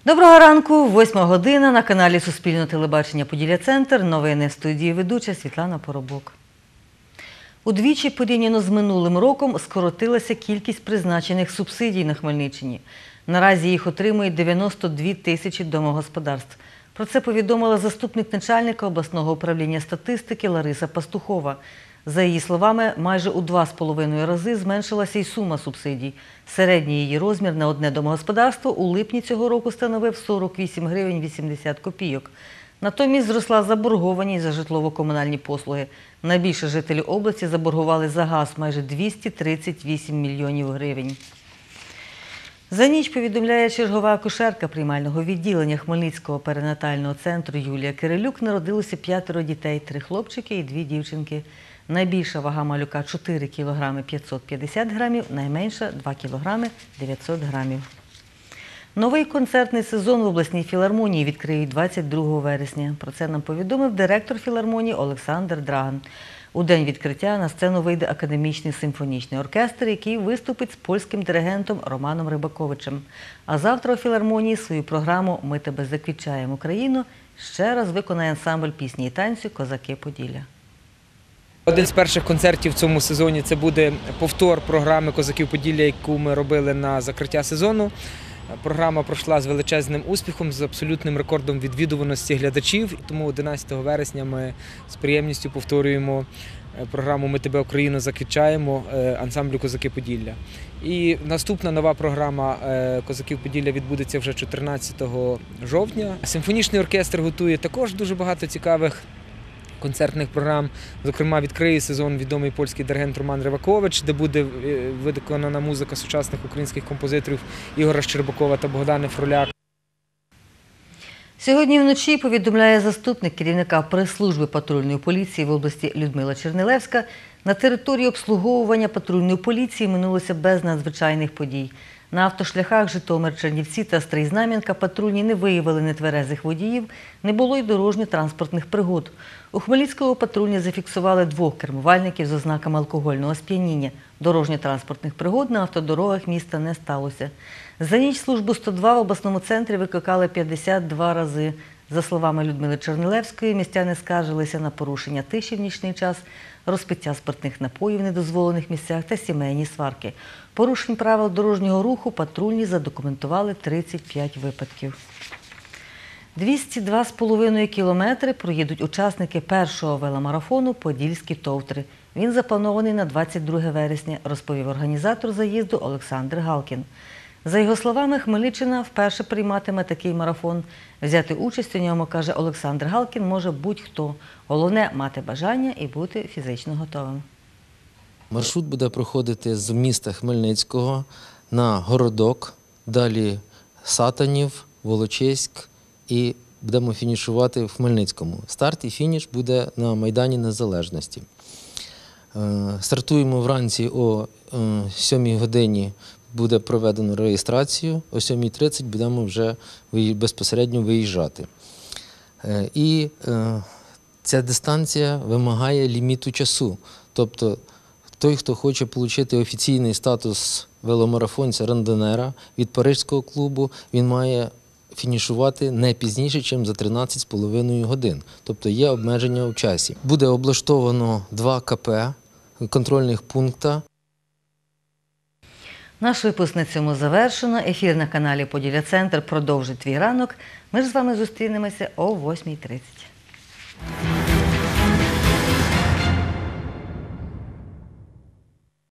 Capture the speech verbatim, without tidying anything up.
Доброго ранку, восьма година, на каналі Суспільного телебачення «Поділля-Центр». Новини в студії ведуча Світлана Поробок. Удвічі порівняно з минулим роком скоротилася кількість призначених субсидій на Хмельниччині. Наразі їх отримують дев'яносто дві тисячі домогосподарств. Про це повідомила заступник начальника обласного управління статистики Лариса Пастухова. За її словами, майже у два з половиною рази зменшилася й сума субсидій. Середній її розмір на одне домогосподарство у липні цього року становив сорок вісім гривень вісімдесят копійок. Натомість зросла заборгованість за житлово-комунальні послуги. Найбільше жителі області заборгували за газ – майже двісті тридцять вісім мільйонів гривень. За ніч, повідомляє чергова акушерка приймального відділення Хмельницького перинатального центру Юлія Кирилюк, народилося п'ятеро дітей – три хлопчики і дві дівчинки. Найбільша вага малюка – чотири кілограми п'ятсот п'ятдесят грамів, найменша – два кілограми дев'ятсот грамів. Новий концертний сезон в обласній філармонії відкриють двадцять другого вересня. Про це нам повідомив директор філармонії Олександр Драган. У день відкриття на сцену вийде академічний симфонічний оркестр, який виступить з польським диригентом Романом Рибаковичем. А завтра у філармонії свою програму «Ми тебе заквітчаємо, Україно» ще раз виконає ансамбль пісні і танцю «Козаки Поділля». Один з перших концертів в цьому сезоні – це буде повтор програми «Козаків Поділля», яку ми робили на закриття сезону. Програма пройшла з величезним успіхом, з абсолютним рекордом відвідуваності глядачів. І тому одинадцятого вересня ми з приємністю повторюємо програму «Ми тебе, Україно, заквітчаємо» ансамблю «Козаки Поділля». І наступна нова програма «Козаків Поділля» відбудеться вже чотирнадцятого жовтня. Симфонічний оркестр готує також дуже багато цікавих концертних програм. Зокрема, відкриє сезон відомий польський диригент Роман Рибакович, де буде виконана музика сучасних українських композиторів Ігоря Щербакова та Богдани Фроляк. Сьогодні вночі, повідомляє заступник керівника прес-служби патрульної поліції в області Людмила Чернилевська, на території обслуговування патрульної поліції минулося без надзвичайних подій. На автошляхах Житомир-Чернівці та Стрий-Знам'янка патрульні не виявили нетверезих водіїв, не було й дорожньо-транспортних пригод. У Хмельницькому патрульні зафіксували двох кермувальників з ознаками алкогольного сп'яніння. Дорожньо-транспортних пригод на автодорогах міста не сталося. За ніч службу сто два в обласному центрі викликали п'ятдесят два рази. За словами Людмили Чернилевської, містяни скаржилися на порушення тиші в нічний час, розпиття спиртних напоїв в недозволених місцях та сімейні сварки. Порушень правил дорожнього руху патрульні задокументували тридцять п'ять випадків. двісті два з половиною кілометри проїдуть учасники першого веломарафону «Подільські товтри». Він запланований на двадцять друге вересня, розповів організатор заїзду Олександр Галкін. За його словами, Хмельниччина вперше прийматиме такий марафон. Взяти участь у ньому, каже Олександр Галкін, може будь-хто. Головне – мати бажання і бути фізично готовим. Маршрут буде проходити з міста Хмельницького на Городок, далі Сатанів, Волочиськ і будемо фінішувати в Хмельницькому. Старт і фініш буде на Майдані Незалежності. Стартуємо вранці о сьомій годині. Буде проведено реєстрацію, о сьомій тридцять будемо вже безпосередньо виїжджати. І ця дистанція вимагає ліміту часу. Тобто той, хто хоче отримати офіційний статус веломарафонця-рандонера від Паризького клубу, він має фінішувати не пізніше, ніж за тринадцять з половиною годин. Тобто є обмеження в часі. Буде облаштовано два ка пе, контрольних пункти. Наш випуск на цьому завершено. Ефір на каналі «Поділля-Центр» продовжить твій ранок. Ми ж з вами зустрінемося о восьмій тридцять.